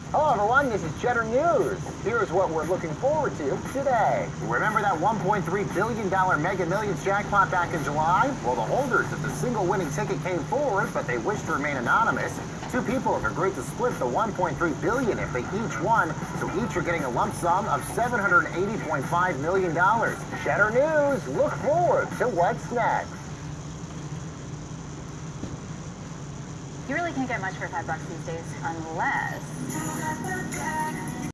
Hello everyone, this is Cheddar News. Here's what we're looking forward to today. Remember that $1.3 billion Mega Millions jackpot back in July? Well, the holders of the single winning ticket came forward, but they wish to remain anonymous. Two people have agreed to split the $1.3 billion if they each won, so each are getting a lump sum of $780.5 million. Cheddar News, look forward to what's next. You really can't get much for $5 these days, unless...